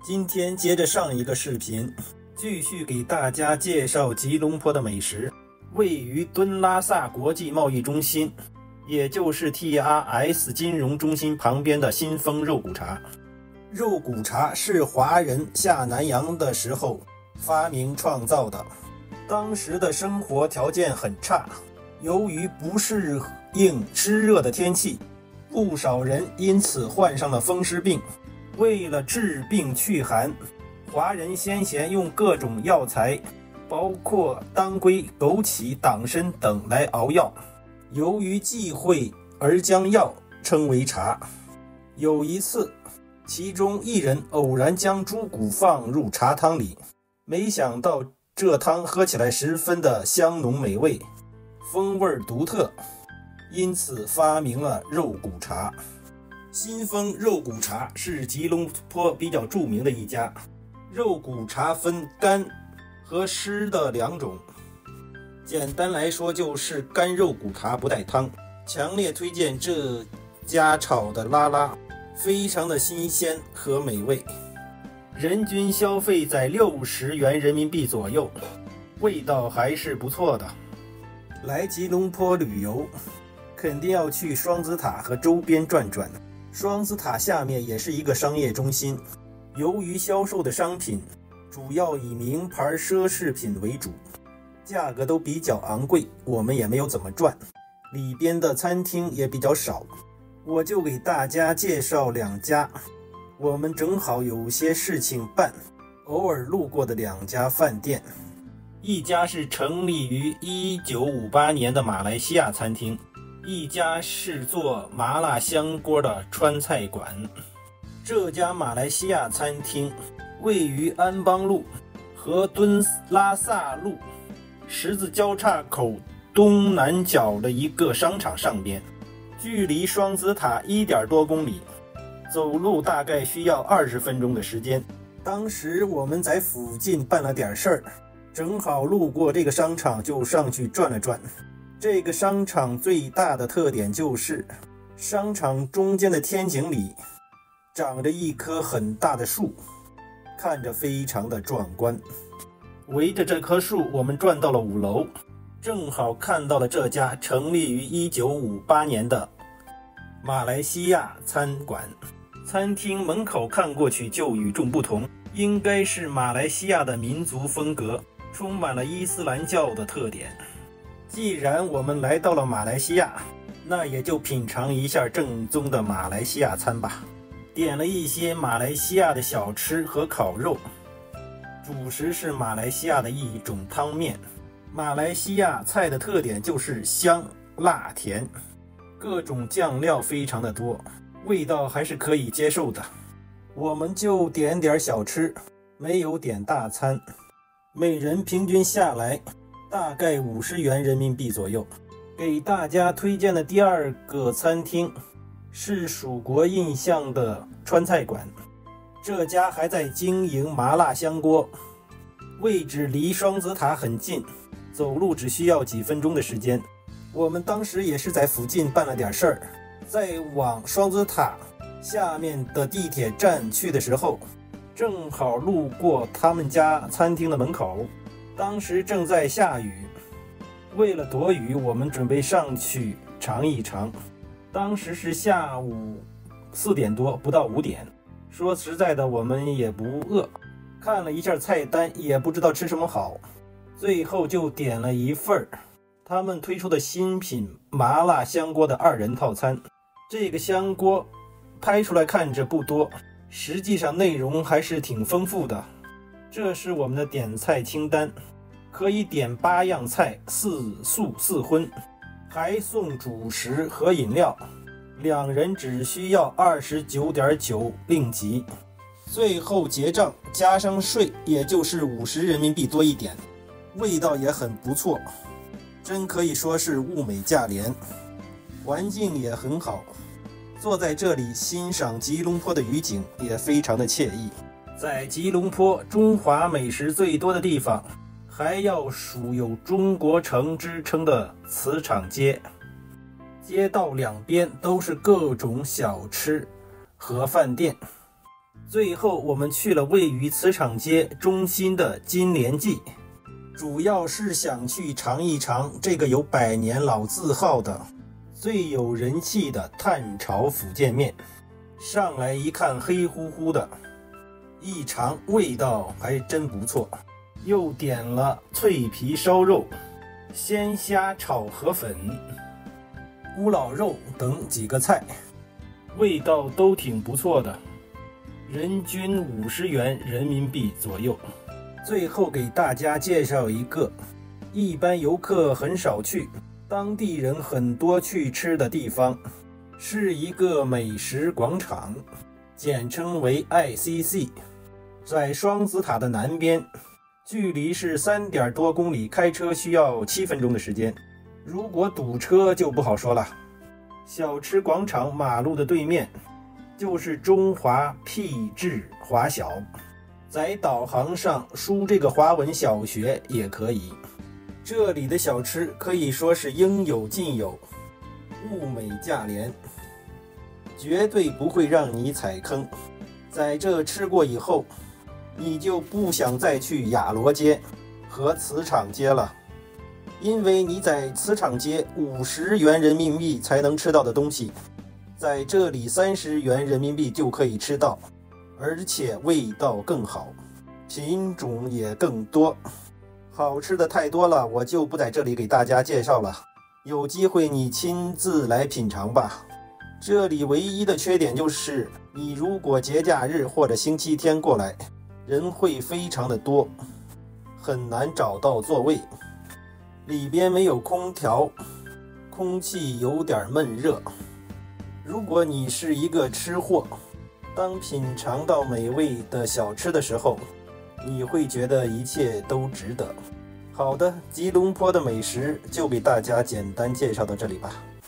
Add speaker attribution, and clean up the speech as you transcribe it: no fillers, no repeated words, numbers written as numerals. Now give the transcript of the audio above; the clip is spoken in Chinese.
Speaker 1: 今天接着上一个视频，继续给大家介绍吉隆坡的美食。位于敦拉萨国际贸易中心，也就是 TRS 金融中心旁边的新丰肉骨茶。肉骨茶是华人下南洋的时候发明创造的，当时的生活条件很差，由于不适应湿热的天气，不少人因此患上了风湿病。为了治病祛寒，华人先贤用各种药材，包括当归、枸杞、党参等来熬药，由于忌讳而将药称为茶。有一次，其中一人偶然将猪骨放入茶汤里，没想到这汤喝起来十分的香浓美味，风味独特，因此发明了肉骨茶。新丰肉骨茶是吉隆坡比较著名的一家。肉骨茶分干和湿的两种，简单来说就是干肉骨茶不带汤。强烈推荐这家炒的拉拉，非常的新鲜和美味。人均消费在60元人民币左右，味道还是不错的。来吉隆坡旅游，肯定要去双子塔和周边转转。双子塔下面也是一个商业中心，由于销售的商品主要以名牌奢侈品为主，价格都比较昂贵，我们也没有怎么赚，里边的餐厅也比较少，我就给大家介绍两家我们正好有些事情办，偶尔路过的两家饭店。一家是成立于1958年的马来西亚餐厅，一家是做麻辣香锅的川菜馆。这家马来西亚餐厅位于安邦路和敦拉萨路十字交叉口东南角的一个商场上边，距离双子塔1点多公里，走路大概需要20分钟的时间。当时我们在附近办了点事儿，正好路过这个商场，就上去转了转。这个商场最大的特点就是商场中间的天井里长着一棵很大的树，看着非常的壮观。围着这棵树我们转到了5楼，正好看到了这家成立于1958年的马来西亚餐馆。餐厅门口看过去就与众不同，应该是马来西亚的民族风格，充满了伊斯兰教的特点。既然我们来到了马来西亚，那也就品尝一下正宗的马来西亚餐吧。点了一些马来西亚的小吃和烤肉，主食是马来西亚的一种汤面。马来西亚菜的特点就是香、辣、甜，各种酱料非常的多，味道还是可以接受的。我们就点点小吃，没有点大餐，每人平均下来大概50元人民币左右。给大家推荐的第二个餐厅是蜀国印象的川菜馆，这家还在经营麻辣香锅，位置离双子塔很近，走路只需要几分钟的时间。我们当时也是在附近办了点事儿，在往双子塔下面的地铁站去的时候，正好路过他们家餐厅的门口，当时正在下雨，为了躲雨，我们准备上去尝一尝。当时是下午4点多，不到5点。说实在的，我们也不饿，看了一下菜单，也不知道吃什么好，最后就点了一份他们推出的新品麻辣香锅的2人套餐。这个香锅拍出来看着不多，实际上内容还是挺丰富的。这是我们的点菜清单，可以点8样菜，4素4荤，还送主食和饮料，2人只需要29.9令吉，最后结账加上税也就是50人民币多一点，味道也很不错，真可以说是物美价廉，环境也很好，坐在这里欣赏吉隆坡的雨景也非常的惬意。在吉隆坡中华美食最多的地方，还要数有中国城之称的磁场街，街道两边都是各种小吃和饭店， 最后我们去了位于磁场街中心的金莲记，主要是想去尝一尝这个有100年老字号的最有人气的炭炒福建面。上来一看黑乎乎的，一尝味道还真不错，又点了脆皮烧肉、鲜虾炒河粉、咕老肉等几个菜，味道都挺不错的，人均50元人民币左右。最后给大家介绍一个一般游客很少去，当地人很多去吃的地方，是一个美食广场，简称为 ICC， 在双子塔的南边，距离是3点多公里，开车需要7分钟的时间，如果堵车就不好说了。小吃广场马路的对面就是中华僻智华小，在导航上输这个华文小学也可以。这里的小吃可以说是应有尽有，物美价廉，绝对不会让你踩坑。在这吃过以后，你就不想再去雅罗街和磁场街了，因为你在磁场街50元人民币才能吃到的东西，在这里30元人民币就可以吃到，而且味道更好，品种也更多。好吃的太多了，我就不在这里给大家介绍了，有机会你亲自来品尝吧。这里唯一的缺点就是你如果节假日或者星期天过来，人会非常的多，很难找到座位，里边没有空调，空气有点闷热。如果你是一个吃货，当品尝到美味的小吃的时候，你会觉得一切都值得。好的，吉隆坡的美食就给大家简单介绍到这里吧。